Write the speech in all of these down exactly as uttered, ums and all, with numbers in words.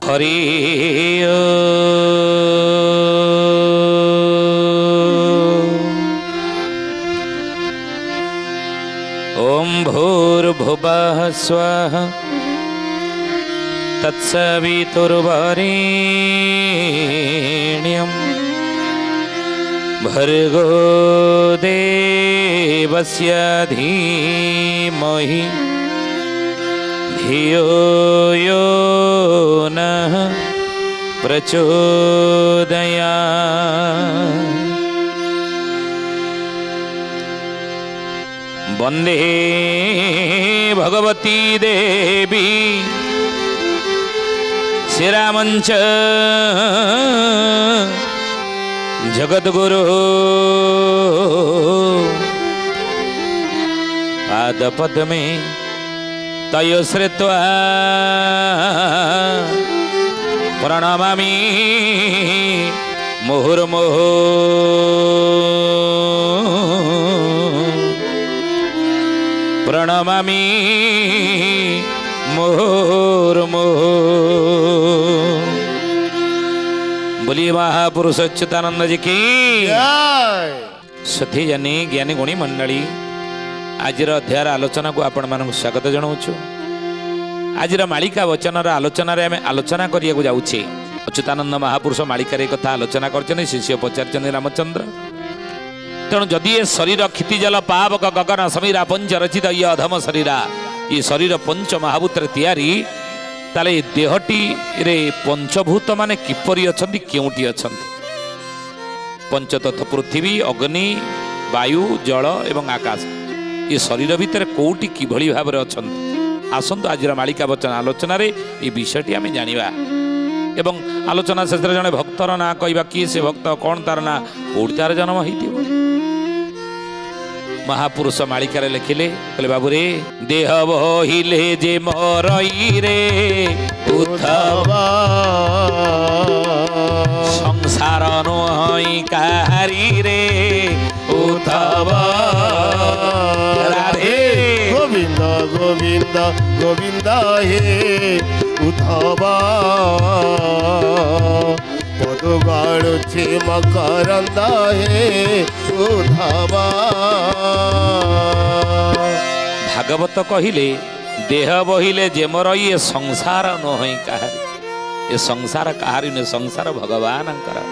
हरि ओम भूर्भुवः स्वः तत्सवितुर्वरेण्यं भर्गो देवस्य धीमहि धियो यो नः प्रचोदयात्। वंदे भगवती देवी श्रीरामंच जगद्गुरु पादपद्मे तयो श्रुत्वा प्रणमामि मुहुर्मुहुः प्रणमामि मुहुर्मुहुः। बोलिए महापुरुष अच्युतानंद जी की सथी जानी ज्ञानी गुणी मंडली आज अध्याय आलोचना को आपण मानक स्वागत जनाऊँ। आज मालिका वचन आलोचन आम आलोचना करने जाऊे। अच्युतानंद महापुरुष मालिकार कथा आलोचना कर शिष्य पचार रामचंद्र तेणु जदि ये शरीर क्षितिजल पावक गगन समीरा पंच रचित ये अधम शरीरा ये शरीर पंच महाभूत तैयारी ताले देहटी रे पंचभूत माने किपरि अछंती केउटी अछंती पंचतत्व पृथ्वी अग्नि वायु जल एवं आकाश ये शरीर भितर कोउटी किभଳି भाବରେ अछंती आसंतु आज मालिका वचन आलोचना रे ये विषयटी आम जानिबा एवं आलोचना शेष जड़े भक्तर ना कहवा किए से भक्त कौन तार ना कोउटी तार जन्म होइतिबो। महापुरुष मालिकार लिखिले कहले बाबू रे देह बहिले जे मरई रे उथवा संसार नोई काहारी रे उथवा राधे गोविंद गोविंद गोविंद हे उथवा पदुगाड़ुछि मकरंद हे उथवा। भागवत कहिले देह बहिले जेमर ये संसार नोई काहारी ये संसार काहारी ने संसार भगवान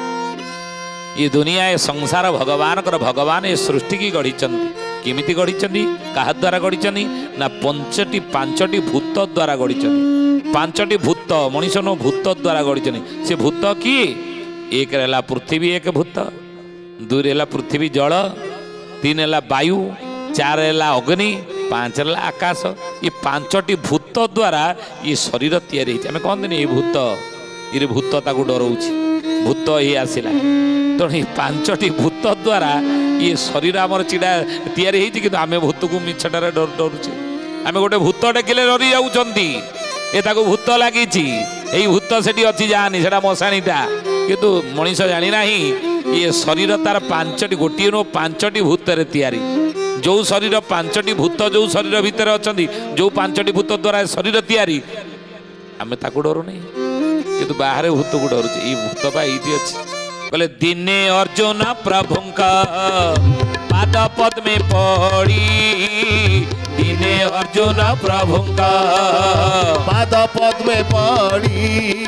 ये दुनिया ये संसार भगवान कर भगवान ये सृष्टि की गढ़ी केमिति गढ़ी क्या द्वारा गढ़ी ना पंचटी पांचटी भूत द्वारा गढ़ी पांचटी भूत मनीष नो भूत द्वारा गढ़ी से भूत किए एक रहा पृथ्वी एक भूत दुई रहा पृथ्वी जल तीन है वायु चार है अग्नि पांच है आकाश ये पांचटी भूत द्वारा ये शरीर तैयारी आम कहते ये भूत ये भूत ताकू डराऊँच भूत ही आसला तेणु ये पांचटी भूत द्वारा ये शरीर आमर चिड़ा तैयारी होती कि आम भूत को मिछटार डर डरुचे आम गोटे भूत डेकिले डरी जाऊँगी ये ताकू भूत लगी यही भूत से अच्छी जानी से मशाणीटा किंतु मनीष जानी ना ये शरीर तार पांचटी गोटे नो पांचटी भूत तैयारी जो शरीर पांचटी भूत जो शरीर भितर अच्छा जो पांचटी भूत द्वारा शरीर तैयारी आम ताकू डरू नहीं किंतु बाहर भूत को डरुचे ये भूत पा ये अच्छी कहले दिने अर्जुन प्रभुंका पाद पद्मे पड़ी दिने अर्जुन प्रभुंका पाद पद्मे पड़ी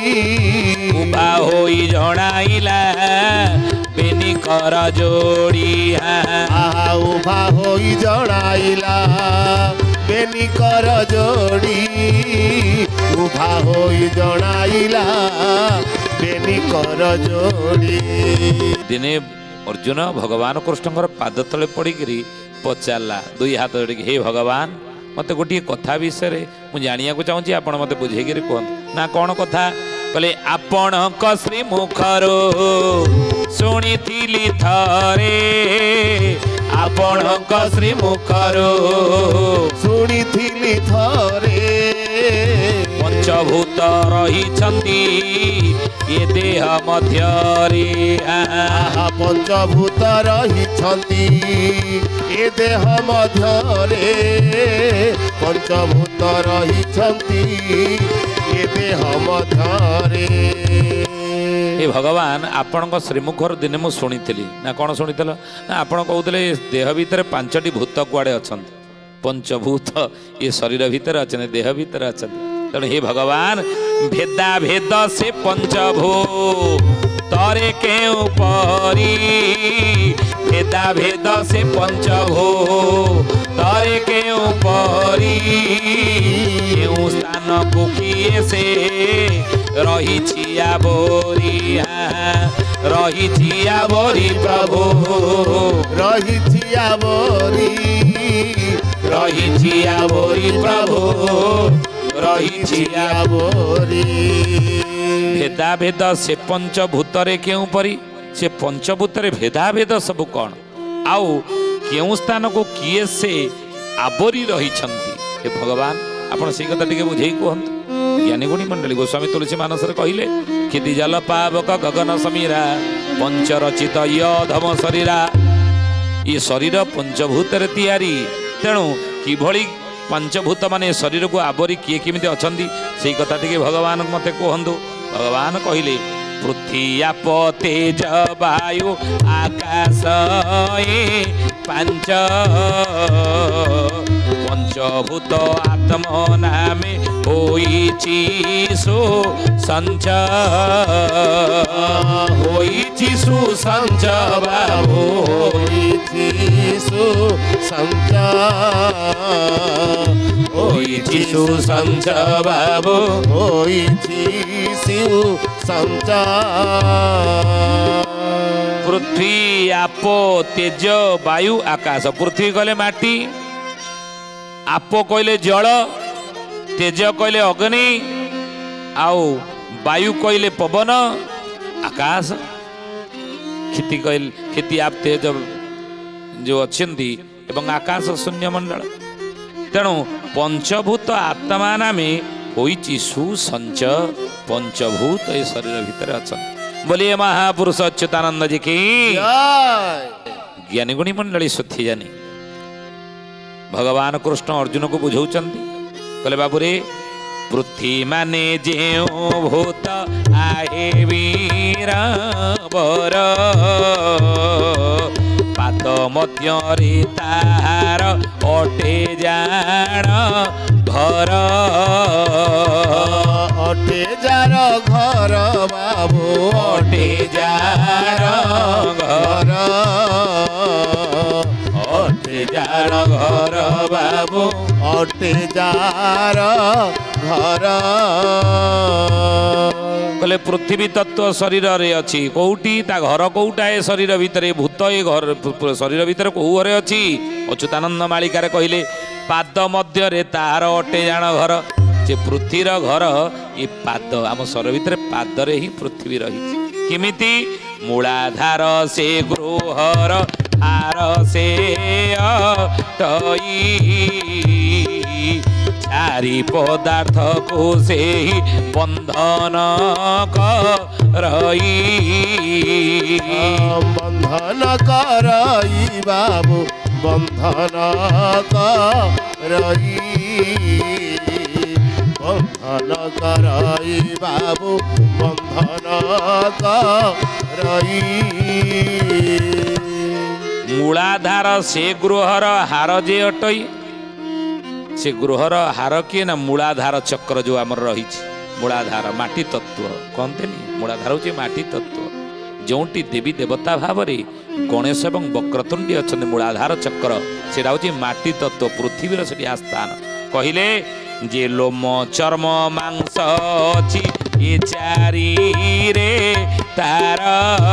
उबा होई जणाइला बेनी कर जोड़ी आहा उभा होई जणाइला बेनी कर जोड़ी उभा होई जणाइला बेनी कर जोड़ी। दिने अर्जुन भगवान कृष्ण पाद तले पड़िकी पचारा दुई हाथ जोड़िकी हे भगवान मत गोटे कथा विषय मुझे जाना चाहूँगी आप मत बुझे कहतु ना कौन कथा कहले आपण श्रीमुखरो शुणी थरे आपण श्रीमुखरो शुणी थरे पंचभूत रही ये देह मध्यरे पंचभूत रही ये देह मध्यरे ପଞ୍ଚଭୂତ ରହିଛନ୍ତି ଏ ଦେହ ମଧ୍ୟରେ। ଏ ଭଗବାନ ଆପଣଙ୍କ ଶ୍ରୀମୁଖରୁ ଦିନେ ମୁଁ ଶୁଣିଥିଲି ନା କ'ଣ ଶୁଣିଥିଲ ନା ଆପଣ କହୁଥିଲେ ଦେହ ଭିତରେ ପାଞ୍ଚଟି ଭୂତ କୁଆଡ଼େ ଅଛନ୍ତି। ପଞ୍ଚଭୂତ ଏ ଶରୀର ଭିତରେ ଅଛନ୍ତି, ଦେହ ଭିତରେ ଅଛନ୍ତି। ତେଣୁ ହେ ଭଗବାନ ଭେଦା ଭେଦ ସେ ପଞ୍ଚଭୂତରେ କେଉଁ ପରି, ଭେଦା ଭେଦ ସେ ପଞ୍ଚଭୂତରେ କେଉଁ ପରି, କେଉଁ ସ୍ଥାନକୁ କିଏ ସେ ରହିଛି ଆବୋରି, ରହିଛି ଆବୋରି ପ୍ରଭୁ, ରହିଛି ଆବୋରି, ରହିଛି ଆବୋରି ପ୍ରଭୁ, ରହିଛି ଆବୋରି। ଭେଦାଭେଦ ସେ ପଞ୍ଚଭୂତରେ କେଉଁ ପରି, ସେ ପଞ୍ଚଭୂତରେ ଭେଦାଭେଦ ସବୁ କ'ଣ, ଆଉ କେଉଁ ସ୍ଥାନକୁ କିଏ ସେ ଆବୋରି ରହିଛନ୍ତି। ହେ ଭଗବାନ ଆପଣ ସେଇ କଥା ଟିକେ ବୁଝେଇ କୁହନ୍ତୁ। ଜ୍ଞାନୀଗୁଣୀ ମଣ୍ଡଳୀ ଗୋସ୍ୱାମୀ ତୁଳସୀ ମାନସରେ କହିଲେ କ୍ଷିତି ଜଲ ପାବକ ଗଗନ ସମୀରା ପଞ୍ଚରଚିତ ୟଧମ ଶରୀରା। ଏ ଶରୀର ପଞ୍ଚଭୂତରେ ତିଆରି, ତେଣୁ କିଭଳି ପଞ୍ଚଭୂତ ମାନେ ଶରୀରକୁ ଆବରି କିଏ କେମିତି ଅଛନ୍ତି ସେଇ କଥା ଟିକେ ଭଗବାନ ମତେ କୁହନ୍ତୁ। ଭଗବାନ କହିଲେ ପୃଥ୍ୱୀ ଆପ ତେଜ ବାୟୁ ଆକାଶ ଏ ପାଞ୍ଚ ପଞ୍ଚଭୂତ ଆତ୍ମ ନାମେ ହୋଇଛି ସୁସଞ୍ଚ, ହୋଇଛି ସୁସଞ୍ଚ ବାବୁ, ହୋଇଛି ସୁସଞ୍ଚ, ହୋଇଛି ସୁସଞ୍ଚ ବାବୁ, ହୋଇଛି ସୁସଞ୍ଚ। ପୃଥ୍ୱୀ ଆପ ତେଜ ବାୟୁ ଆକାଶ। ପୃଥ୍ୱୀ କହିଲେ ମାଟି, ଆପ କହିଲେ ଜଳ, ତେଜ କହିଲେ ଅଗ୍ନି, ଆଉ ବାୟୁ କହିଲେ ପବନ, ଆକାଶ କ୍ଷିତି କହିଲେ କ୍ଷିତି ଆପ ତେଜ ଯେଉଁ ଅଛନ୍ତି ଏବଂ ଆକାଶ ଶୂନ୍ୟମଣ୍ଡଳ। ତେଣୁ ପଞ୍ଚଭୂତ ଆତ୍ମା ନାମେ ହୋଇଛି ସୁସଞ୍ଚ, ପଞ୍ଚଭୂତ ଏ ଶରୀର ଭିତରେ ଅଛନ୍ତି। बोलिए महापुरुष अच्युतानंद जी की ज्ञानी गुणी मंडली सुथी जानी। भगवान कृष्ण अर्जुन को बुझाउचंती कहले बाबू रे पृथ्वी माने जेउ भूत आहे वीर बर पाद मध्य रे तार अटे जाण घर अटे जार घर बाबू अटे जार घर अटे जार घर बाबू अटे जार घर। कहले पृथ्वी तत्व शरीर रे अच्छी कोउटी ता घर कोउटा ए शरीर भितर भूत ए घर शरीर भितर को घरे अच्छी। अच्युतानंद मालिकार कहले पाद मध्य रे तार अटे जाण घर। जे पृथ्वीर घर ये पाद आम शरीर भितर पादरे ही पृथ्वी रही किमिति मूलाधार से गृहर हार से अटई चारि पदार्थ को से ही बंधन करई बंधन करई बाबू बंधन करई बंधन करई बाबू बंधन करई। मूलाधार से गृहर हार जे अटई से गृहर हार किए ना मूलाधार चक्र जो आमर रही मूलाधार माटी तत्व कहते मूलाधार हूँ माटी तत्व जोटी देवी देवता भाव में गणेश और वक्रतुंडी अच्छा मूलाधार चक्र से माटी तत्व पृथ्वीर से स्थान कहले जे लोम चर्म मांस अच्छी ये चारि रे तार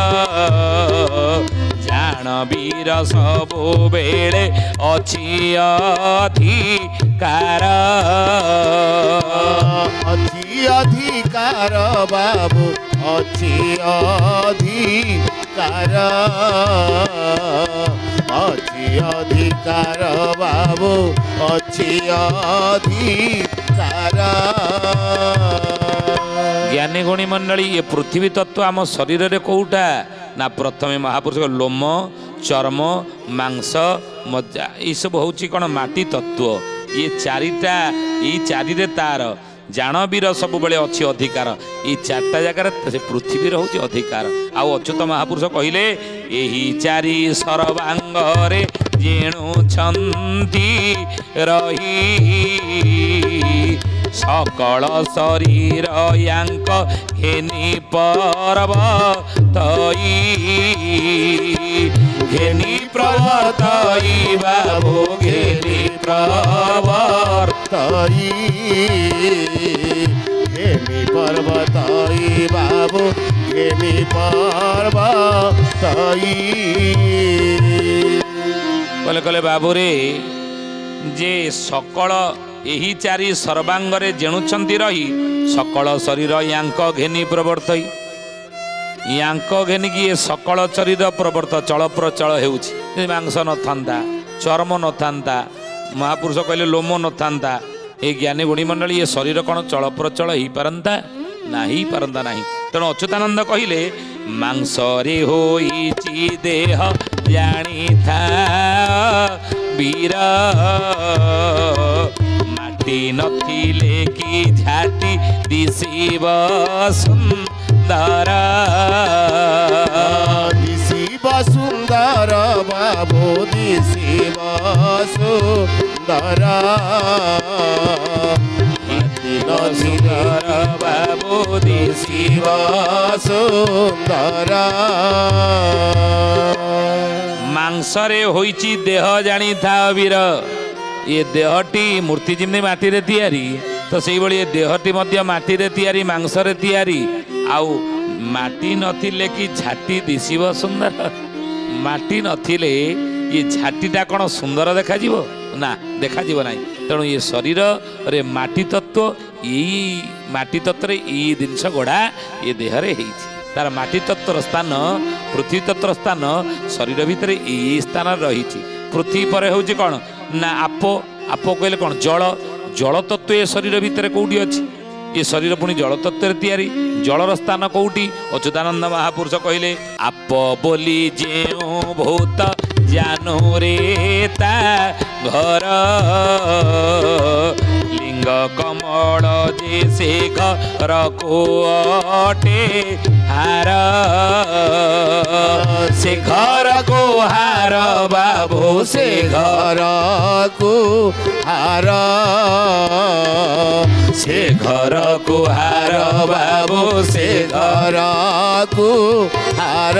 जान वीर सबु बेले अच्छी अधिकार अच्छी अधिकार बाबू अच्छी अधिकार अच्छी अधिकार बाबू अच्छी अधिकार। ज्ञानी गुणी मंडली ये पृथ्वी तत्व आम शरीर रे कोउटा ना प्रथमे महापुरुष लोम चर्म मांस मज्जा ये सब हूँ कौन माटी तत्व ये चारिटा ये चारि तार जानवीर सब बेले अच्छी अधिकार ये चार्टा जगार से पृथ्वी रोचे अधिकार आउ अच्युत महापुरुष कहले यही चारि सर्वांगरे जेणुछंती रही सकल शरीर यांक घेनी पर्वतई घेनी प्रवर्तई बाबू घेनी प्रवर्तई घेनी पर्वतई बाबू घेनी पर्वतई कले कले बाबू रे जे सकल यही चारि सर्वांगरे जेणुछंती रही सकल शरीर यांक घेनी प्रवर्तई यांक घेनी कि सकल शरीर प्रवर्त चल प्रचल हेउछि मांस न था चर्म न था महापुरुष कहले लोम न था ये ज्ञानी गुणी मंडली ये शरीर कौन चल प्रचल हो पारंता ना ही पारंता नहीं तेणु अच्युतानंद कहले मांसरे होइछि देह जानी था वीर माटी नथिले कि झाटी दिशिब सुंदर दिशिब सुंदर बाबू दिशिब सुंदर सुंदर बाबू दिशिब सुंदर मांसरे होइछि देह जानी था वीर ये देहटी मूर्ति जिमनी माटी रे तैयारी तो सेही भली ये देहटी मध्य माटी रे तैयारी मांसरे तैयारी आउ माटी नथिले कि झाटी दिशिब सुंदर माटी नथिले ये झाटीटा कौन सुंदर देखा जीवो ना देखा जीवो नहीं तेणु ये शरीर रे माटी तत्व यही माटी तत्व ये जिनस गढ़ा ये देहरे होइछि तार माटी तत्वर स्थान पृथ्वी तत्वर स्थान शरीर भितर ये स्थान रही पृथ्वी पर हूँ कौन ना आप आप कहले कौन जल जल तत्व ये शरीर भितर कौटी अच्छी ये शरीर पुणी जल तत्व तैयारी जलर स्थान कौटी अच्युतानंद महापुरुष कहले आप बोली जेउ भूत जानू रे ता घर लिंग कमल जे से घर को अटे हार से घर को हार बाबू से घर को हार से घर को हार बाबू से घर को हार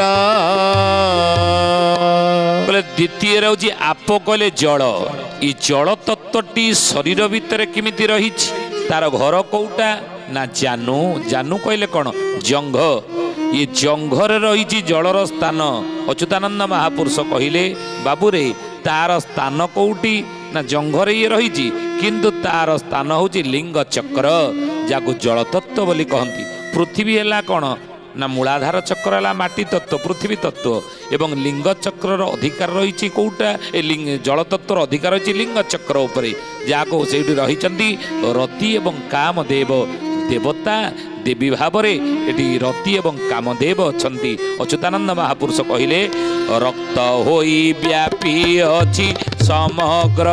द्वितीय रही आप कहले जल ये जल तत्वटी शरीर भितर किमिति रही तार घर कौटा ना जानू जानू कहले कौन जंघ ये जंघरे रही जलर स्थान अच्युतानंद महापुरुष कहले बाबूरे तार स्थान कौटी ना जंघरे ये रही किंतु तार स्थान हूँ लिंग चक्र जाको जल तत्व बोली कहती पृथ्वी है कौन ना मूलाधार चक्र है माटी तत्व पृथ्वी तत्व एवं लिंग चक्र अधिकार रही कौटा ए लिंग जल तत्वर अधिकार रही लिंग चक्र उपरे जहाँ से रही रति एवं कामदेव देवता देवी भाव ये रति एवं कामदेव अच्छा अच्युतानंद महापुरुष कहले रक्त होई व्यापी अछि समग्र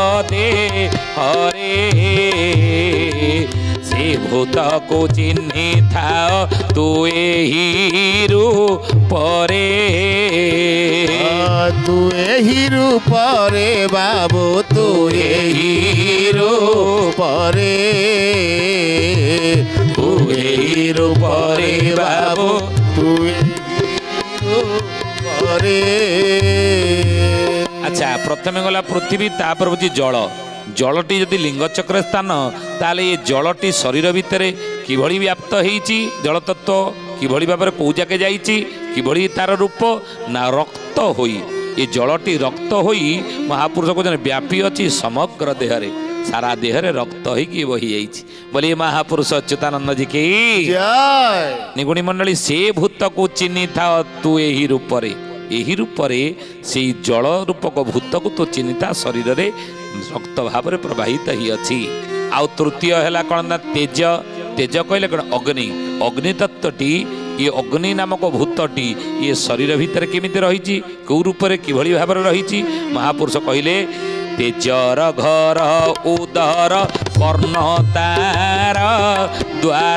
देहरे से भूत को चिन्हि था तू एही रूपरे तू एही रूपरे बाबू तू एही रूपरे तू एही रूपरे बाबू तू एही रूपरे। अच्छा प्रथम गला पृथ्वी तापर हूँ जल जलटी जदि लिंग चक्र स्थान ताले ये जलटी शरीर भितर किभଳି व्याप्त होईची जल तत्व किभଳି भाव कौ जाके जाइची किभଳି तार रूप ना रक्त होई ये जलटी रक्त होई महापुरुष को व्यापी अच्छी समग्र देहरे सारा देहरे रक्त होगी बही जाइची बोलिए महापुरुष अच्युतानंद जी की जय। निगुणी मंडली से भूत को चिन्हि था तू यही रूपरे यही रूपरे से जल रूपक भूत को तो चिन्हिता शरीर रे रक्त भाव में प्रवाहित ही अच्छी आउ तृतीय है कौन ना तेज तेज कहले कौन अग्नि अग्नि तत्वटी ये अग्नि नामक भूतटी ये शरीर भितर केमिति रही कौ रूप से किभଳି भाव रही महापुरुष कहले तेजर घर उदर कर्ण तार द्वार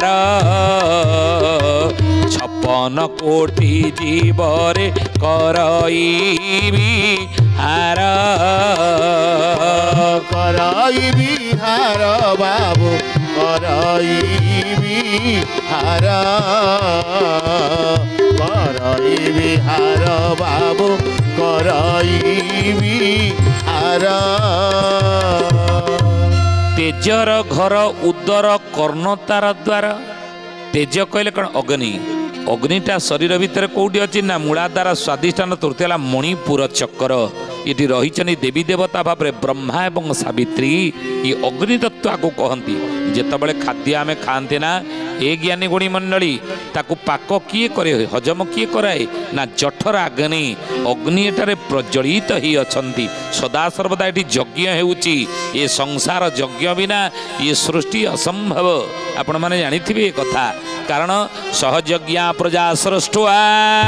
छपन कोटि जीवरे करईबी हार करई बिहार बाबू करई बिहार करई बिहार बाबू करई बिहार तेजर घर उदर कर्ण तार द्वार तेज कहले कौन अग्नि अग्निटा शरीर भितर कौटी अच्छी ना मूलाधार स्वादिष्ठान तृतीय मणिपुर चक्र ये रही देवी देवता भाव में ब्रह्मा एवं सावित्री ये अग्नि तत्व को कहती जितेबाला खाद्य आम खाते ना ए ज्ञानी गुणी मंडली ताकू पाक किए करे हजम किए कराए ना जठर अग्नि अग्नि एटारे प्रज्वलित ही अच्छी सदा सर्वदा ये यज्ञ होउची ये संसार यज्ञ बिना ये सृष्टि असंभव आपण माने जानिथिबे कथा कारण सहजज्ञा प्रजा सृष्टुआ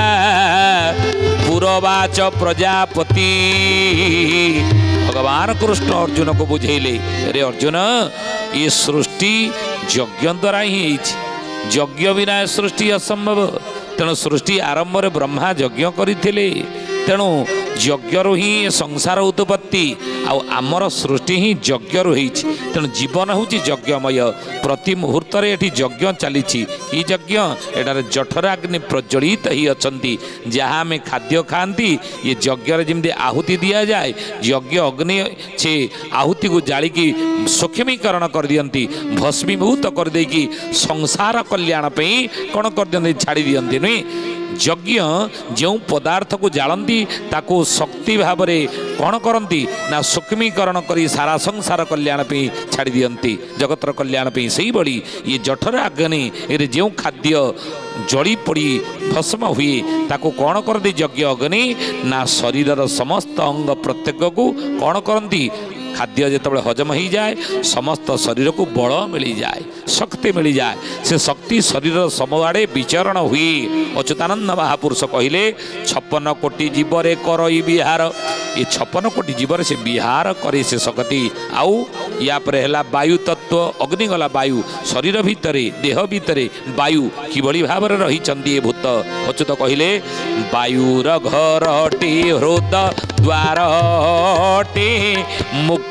पुरवाच प्रजापति भगवान कृष्ण अर्जुन को बुझेले अरे अर्जुन ये सृष्टि यज्ञ द्वारा ही यज्ञ बिना सृष्टि असंभव तेणु सृष्टि आरंभ में ब्रह्मा यज्ञ करथिले तेणु यज्ञरु ही संसार उत्पत्ति आमर सृष्टि ही यज्ञरु होइछि तेणु जीवन हूँ यज्ञमय प्रति मुहूर्त ये यज्ञ चली यज्ञ एटार जठराग्नि प्रज्वलित ही अच्छी जहाँ आम खाद्य खाती ये यज्ञ जमी आहुति दि जाए यज्ञ अग्नि से आहुति को जालिकी सूक्ष्मीकरण कर दियंती भस्मीभूत कर देकी संसार कल्याण पे कौन कर दियंती छाड़ी दियंती नुई यज्ञ जो पदार्थ को जालती ताको शक्ति भाव में कौन करती ना सूक्ष्मीकरण कर सारा संसार कल्याण पे छाड़ी दियंती जगतर कल्याण पे से बड़ी ये जठर अग्नि ये जो खाद्य जड़ी पड़ी भस्म हुए ताको कौन करती यज्ञ अग्नि ना शरीर समस्त अंग प्रत्येक को कौन करती खाद्य जिते हजम हो जाए समस्त शरीर को बल मिल जाए शक्ति मिल जाए से शक्ति शरीर समआड़े विचरण हुए अच्युतानंद महापुरुष कहले छप्पन कोटि जीवरे करई विहार ये छप्पन कोटि जीवर से विहार करे से शक्ति आउ या पर है वायु तत्व अग्नि गला वायु शरीर भितरे देह भितरे वायु किभली भाव में रही भूत अच्युत कहले वायुर घरटी हृद द्वारटी मुख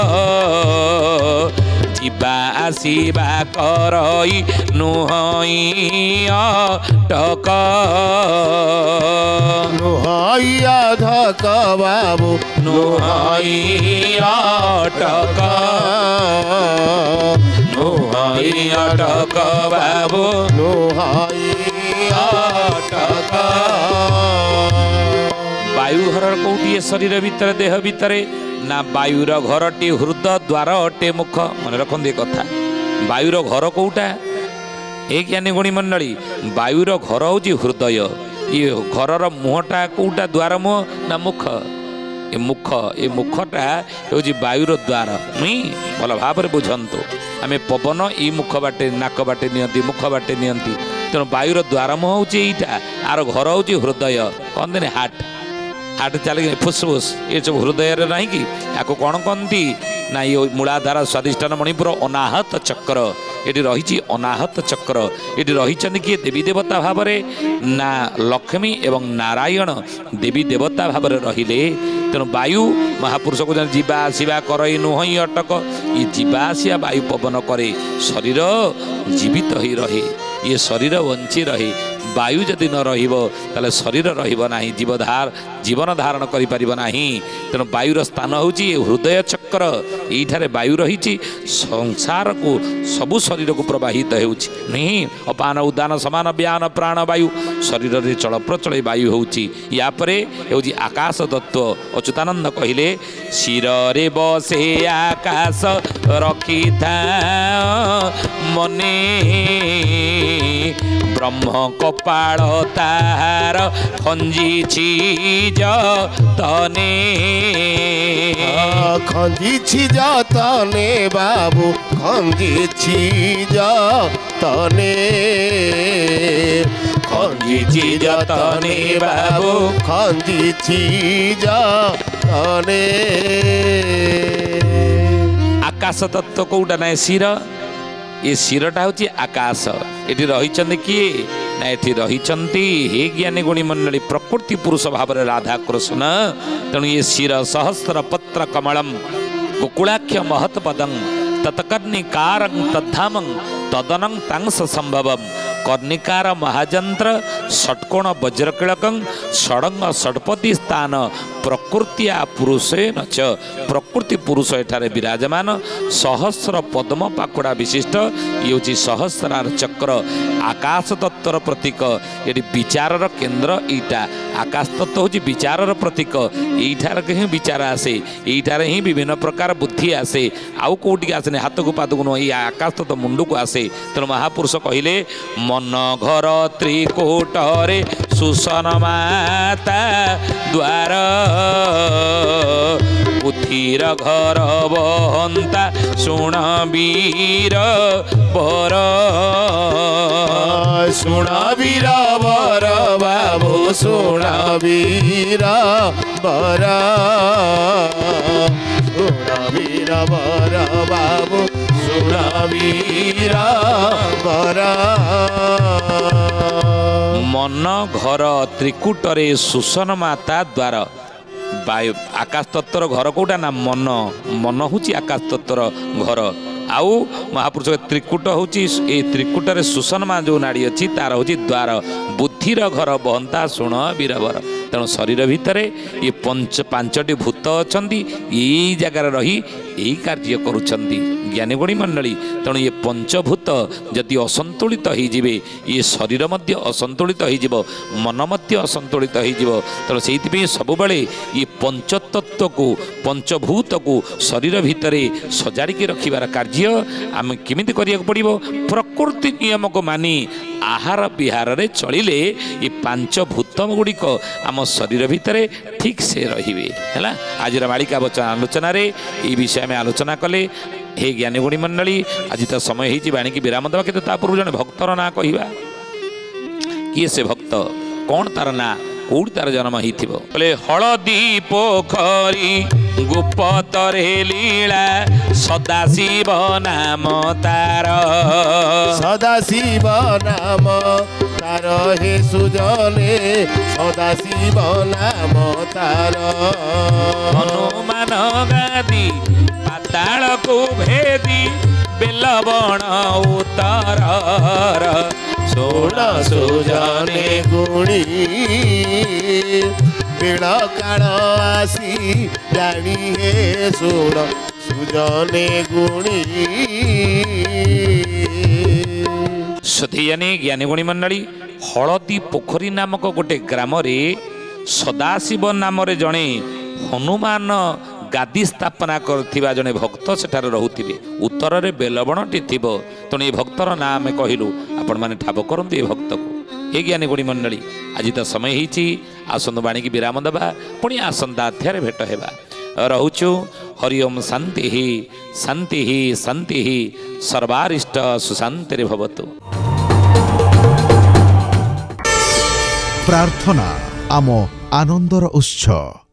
जीवा आसीबा करई नुहई अटक नुहई अटक बाबू नुहई अटक नुहई अटक बाबू नुहई अटक वायु हर कौटी शरीर भितर देह भितरे ना वायुर घरटी हृदय द्वार अटे मुख मन रखते कथा वायुर घर कौटा ए ज्ञानी गुणी मंडली वायुर घर हूँ हृदय ये घर मुहटा कौटा द्वार मुह ना मुख ए मुख ए मुखटा हूँ वायुर द्वार मुई भल भाव में बुझंतु आम पवन ई मुख बाटे नाक बाटे नियंती मुख बाटे नियंती तेणु वायुर द्वार मुह हूँ यहीटा आर घर हूँ हृदय कहते हार्ट हार्ट चल फुसफुस ये सब हृदय ना कि या कौन कहती ना ये मूलाधार स्वादिष्ठान मणिपुर अनाहत चक्र ये रही अनाहत चक्र ये रही किए देवी देवता भाव में ना लक्ष्मी एवं नारायण देवी देवता भाव में रहिले तेणु वायु महापुरुष को जीवा आसवा करई नुहई अटक ये जीवा आसिया वायु पवन करे शरीर जीवित हो रहे ये शरीर बंची रहे वायु जदि न रही शरीर रहा जीवधार जीवन धारण करें तेणु वायुर स्थान हूँ हृदय चक्र यही वायु रही संसार को सबु शरीर को प्रवाहित नहीं अपान उदान समान व्यान प्राण वायु शरीर में चल प्रचल वायु होपर हूँ आकाश तत्व अच्युतानंद कहले शिर रे बसे आकाश रखी था मने ब्रह्म कपाल तार खंजी जतने खंजी जतने बाबू खंजी जतने खंजी जतने बाबू खंजी जतने गगने आकाश तत्व कौटा ना शिर ये शिरटा हूँ आकाश ये रही किए ना ये रही हे ज्ञानी गुणी मंडली प्रकृति पुरुष भाव राधा कृष्ण तेणु ये शिर सहस्र पत्र कमलम कुकुलाख्य महत्पदं तत्कर्णिकारं तद्धामं तदनं तांस संभवम कर्णिकार महाजंत्र षट्कोण वज्रकिलकं षडंग षट्पति स्थान प्रकृतिया पुरुषेन च प्रकृति पुरुष एठारे विराजमान सहस्र पद्म पाखुड़ा विशिष्ट ये हूँ सहस्रार चक्र आकाश तत्वर प्रतीक ये विचार केन्द्र ईटा आकाश तत्व हूँ विचार प्रतीक यठार ही विचार आसे यठार ही विभिन्न प्रकार बुद्धि आसे आउ कौटी आसे हाथ को पाद को नुह ये आकाश तत्व मुंड को आसे तेणु महापुरुष कहले मन घर त्रिकूटरे सुसन माता द्वार बुद्धिर घर बहंता शुण वीर बर शुण वीर बर बाबू शुण वीर बर शुण वीर बर बाबू शुण वीर बर मन घर त्रिकूटरे सुसन माता द्वार वायु आकाश तत्वर घर कौटा ना मन मन हूँ आकाश तत्वर घर आउ महापुरुष त्रिकूट हूँ ये त्रिकूटरे सुसन माँ जो नाड़ी अच्छी तार हूँ द्वार बुद्धिर घर बहंता शुण वीरवर तेणु शरीर भितर ये पंच पांचटी भूत अच्छा यही जगार रही यही कार्य करुँच ज्ञानी गुणी मंडली तेणु ये पंचभूत जदि असंतुलित हो ये शरीर मध्य असंतुलित हो मन मध्य असंतुलित हो तेणु से सब बड़े ये पंचतत्व को पंचभूत को शरीर भितर सजाड़ी रखिबार कार्य आम केमिति करिया पड़िबो प्रकृति नियम को मानी आहार विहार रे चलिले ये पांच भूत गुड़िक आम शरीर भितर ठीक से रहिबे हैला आज मालिका वचन आलोचना रे ये विषय में आलोचना कले हे ज्ञानी गुणी मंडली आज तो समय हो बाणी की विराम देवा कि पूर्व जन भक्तर ना कहवा किए से भक्त कौन तार ना कौट तार जन्म होले हलदी पोखरी गुप्तरे लीला सदाशिव नाम तार सदाशिव नाम तार हे सुजने सदाशिव नाम तार हनुमान गादी पाताल को भेदी बेलबण उतर सोण सुजने गुणी बेल काल आसी जानी हे सोण सुजने गुणी सधीयानी ज्ञानी गुणी मंडली हलदी पोखरी नामक गोटे ग्राम रे सदाशिव नाम रे जड़े हनुमान गादी स्थापना करथिबा जने भक्त सेठार रहुथिबे उत्तर रे बेलबणटी थिबो तेणु ये भक्तर ना आम कहलु आपण माने ठाब करंतु ये भक्त को हे ज्ञानी गुणी मंडली आज तो समय होईची आसंद बाणी की विराम देवा पुणी आसंदा अध्याय भेट हेबा रहुचु हरि ओम शांति ही शांति ही शांति ही सर्वारिष्ट सुशांति भवतु। प्रार्थना आम आनंदर उत्सव।